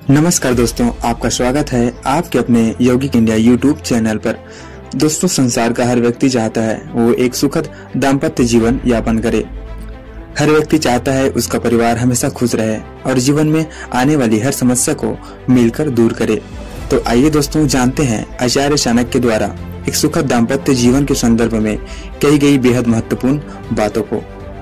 नमस्कार दोस्तों, आपका स्वागत है आपके अपने यौगिक इंडिया यूट्यूब चैनल पर। दोस्तों, संसार का हर व्यक्ति चाहता है वो एक सुखद दाम्पत्य जीवन यापन करे। हर व्यक्ति चाहता है उसका परिवार हमेशा खुश रहे और जीवन में आने वाली हर समस्या को मिलकर दूर करे। तो आइए दोस्तों, जानते हैं आचार्य चाणक्य द्वारा एक सुखद दाम्पत्य जीवन के संदर्भ में कही गई बेहद महत्वपूर्ण बातों को।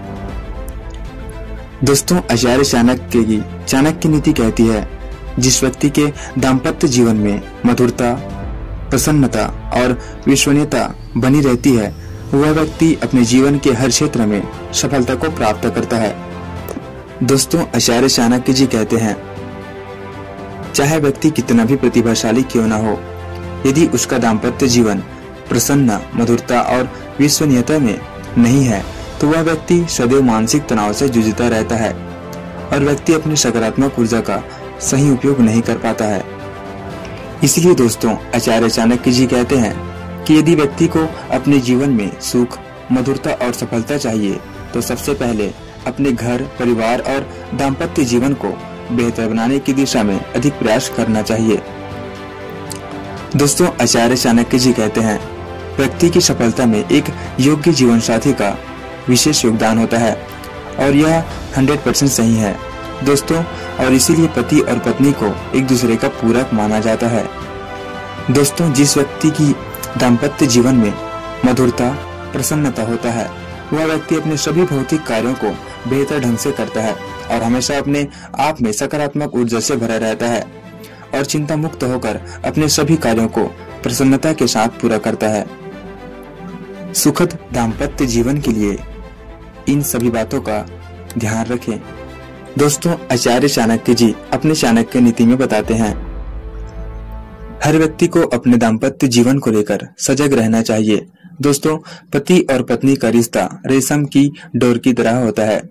दोस्तों, आचार्य चाणक्य नीति कहती है, जिस व्यक्ति के दाम्पत्य जीवन में मधुरता, प्रसन्नता और विश्वसनीयता बनी रहती है, वह व्यक्ति अपने जीवन के हर क्षेत्र में सफलता को प्राप्त करता है। दोस्तों, आचार्य चाणक्य जी कहते हैं, चाहे व्यक्ति कितना भी प्रतिभाशाली क्यों न हो, यदि उसका दाम्पत्य जीवन प्रसन्न, मधुरता और विश्वसनीयता में नहीं है, तो वह व्यक्ति सदैव मानसिक तनाव से जूझता रहता है और व्यक्ति अपनी सकारात्मक ऊर्जा का सही उपयोग नहीं कर पाता है। इसलिए दोस्तों, आचार्य चाणक्य जी कहते हैं कि यदि व्यक्ति को अपने जीवन में सुख, मधुरता और सफलता चाहिए, तो सबसे पहले अपने घर, परिवार और दाम्पत्य जीवन को बेहतर बनाने की दिशा में अधिक प्रयास करना चाहिए। दोस्तों, आचार्य चाणक्य जी कहते हैं, व्यक्ति की सफलता में एक योग्य जीवन साथी का विशेष योगदान होता है और यह 100% सही है दोस्तों। और इसीलिए पति और पत्नी को एक दूसरे का पूरक माना जाता है। दोस्तों, जिस व्यक्ति की दाम्पत्य जीवन में मधुरता, प्रसन्नता होता है, वह व्यक्ति अपने सभी भौतिक कार्यों को बेहतर ढंग से करता है और हमेशा अपने आप में सकारात्मक ऊर्जा से भरा रहता है और चिंता मुक्त होकर अपने सभी कार्यों को प्रसन्नता के साथ पूरा करता है। सुखद दाम्पत्य जीवन के लिए इन सभी बातों का ध्यान रखें। दोस्तों, आचार्य चाणक्य जी अपने चाणक्य नीति में बताते हैं, हर व्यक्ति को अपने दाम्पत्य जीवन को लेकर सजग रहना चाहिए। दोस्तों, पति और पत्नी का रिश्ता रेशम की डोर की तरह होता है।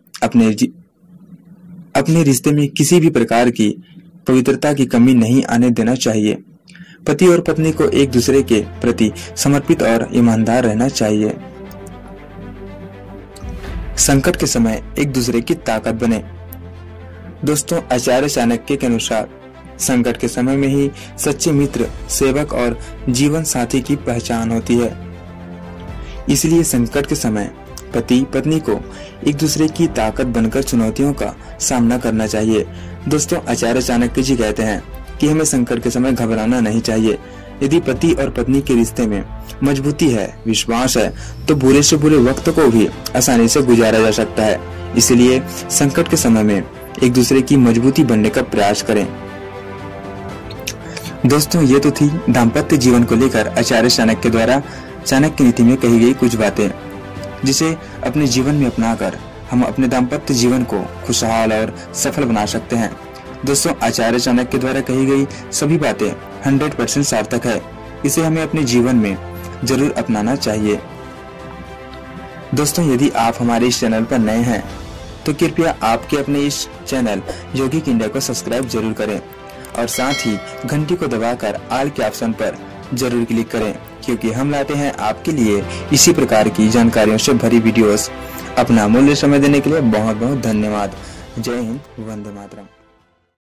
अपने रिश्ते में किसी भी प्रकार की पवित्रता की कमी नहीं आने देना चाहिए। पति और पत्नी को एक दूसरे के प्रति समर्पित और ईमानदार रहना चाहिए। संकट के समय एक दूसरे की ताकत बने। दोस्तों, आचार्य चाणक्य के अनुसार संकट के समय में ही सच्चे मित्र, सेवक और जीवन साथी की पहचान होती है। इसलिए संकट के समय पति पत्नी को एक दूसरे की ताकत बनकर चुनौतियों का सामना करना चाहिए। दोस्तों, आचार्य चाणक्य जी कहते हैं कि हमें संकट के समय घबराना नहीं चाहिए। यदि पति और पत्नी के रिश्ते में मजबूती है, विश्वास है, तो बुरे से बुरे वक्त को भी आसानी से गुजारा जा सकता है। इसलिए संकट के समय में एक दूसरे की मजबूती बनने का प्रयास करें। दोस्तों, ये तो थी दाम्पत्य जीवन को लेकर आचार्य चाणक्य द्वारा चाणक्य नीति में कही गई कुछ बातें, जिसे अपने जीवन में अपनाकर हम अपने दाम्पत्य जीवन को खुशहाल और सफल बना सकते हैं। दोस्तों, आचार्य चाणक्य द्वारा कही गई सभी बातें 100% सार्थक है। इसे हमें अपने जीवन में जरूर अपनाना चाहिए। दोस्तों, यदि आप हमारे इस चैनल पर नए हैं तो कृपया आपके अपने इस चैनल यौगिक इंडिया को सब्सक्राइब जरूर करें और साथ ही घंटी को दबाकर ऑल के ऑप्शन पर जरूर क्लिक करें, क्योंकि हम लाते हैं आपके लिए इसी प्रकार की जानकारियों से भरी वीडियोस। अपना अमूल्य समय देने के लिए बहुत बहुत धन्यवाद। जय हिंद, वंदे मातरम।